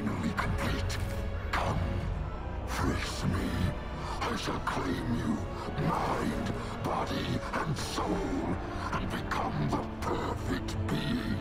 finally complete. Come, face me. I shall claim you, mind, body, and soul, and become the perfect being.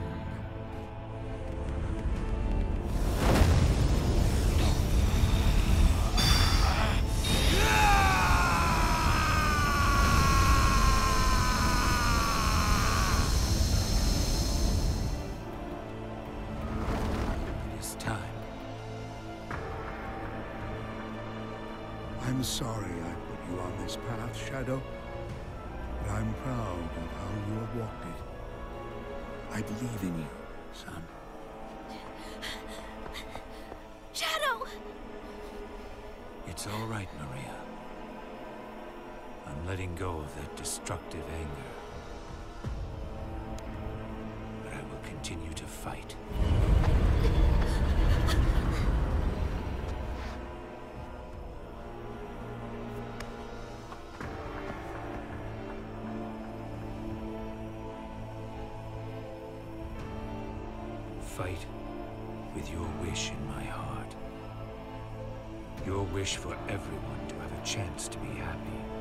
I'm sorry I put you on this path, Shadow, but I'm proud of how you have walked it. I believe in you, son. Shadow! It's all right, Maria. I'm letting go of that destructive anger. But I will continue to fight. Fight with your wish in my heart. Your wish for everyone to have a chance to be happy.